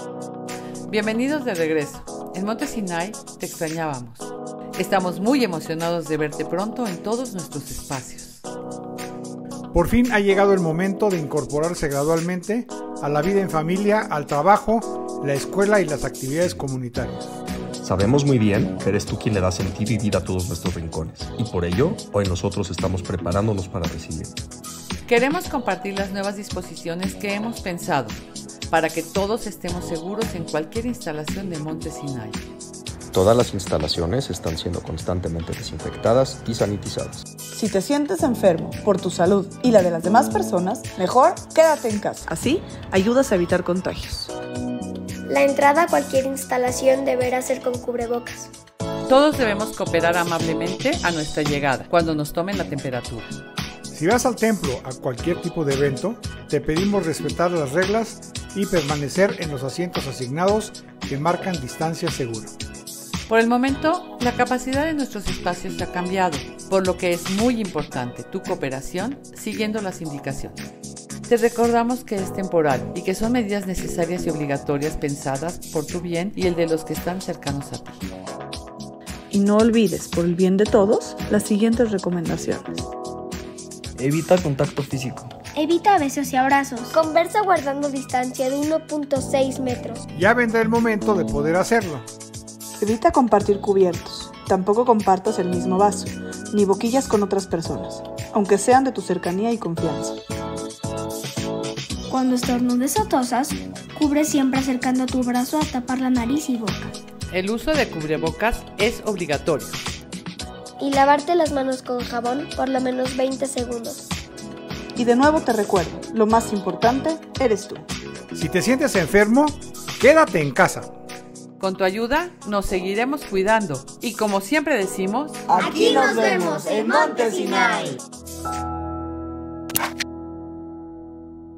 Bienvenidos de regreso. En Monte Sinai te extrañábamos. Estamos muy emocionados de verte pronto en todos nuestros espacios. Por fin ha llegado el momento de incorporarse gradualmente a la vida en familia, al trabajo, la escuela y las actividades comunitarias. Sabemos muy bien que eres tú quien le da sentido y vida a todos nuestros rincones, y por ello, hoy nosotros estamos preparándonos para recibir. Queremos compartir las nuevas disposiciones que hemos pensado para que todos estemos seguros en cualquier instalación de Monte Sinai. Todas las instalaciones están siendo constantemente desinfectadas y sanitizadas. Si te sientes enfermo por tu salud y la de las demás personas, mejor quédate en casa. Así, ayudas a evitar contagios. La entrada a cualquier instalación deberá ser con cubrebocas. Todos debemos cooperar amablemente a nuestra llegada cuando nos tomen la temperatura. Si vas al templo a cualquier tipo de evento, te pedimos respetar las reglas y permanecer en los asientos asignados que marcan distancia segura. Por el momento, la capacidad de nuestros espacios ha cambiado, por lo que es muy importante tu cooperación siguiendo las indicaciones. Te recordamos que es temporal y que son medidas necesarias y obligatorias pensadas por tu bien y el de los que están cercanos a ti. Y no olvides, por el bien de todos, las siguientes recomendaciones. Evita contacto físico. Evita besos y abrazos. Conversa guardando distancia de 1.6 metros. Ya vendrá el momento de poder hacerlo. Evita compartir cubiertos. Tampoco compartas el mismo vaso, ni boquillas con otras personas, aunque sean de tu cercanía y confianza. Cuando estornudes o tosas, cubre siempre acercando tu brazo a tapar la nariz y boca. El uso de cubrebocas es obligatorio. Y lavarte las manos con jabón por lo menos 20 segundos. Y de nuevo te recuerdo, lo más importante eres tú. Si te sientes enfermo, quédate en casa. Con tu ayuda nos seguiremos cuidando y como siempre decimos, aquí nos vemos en Monte Sinai.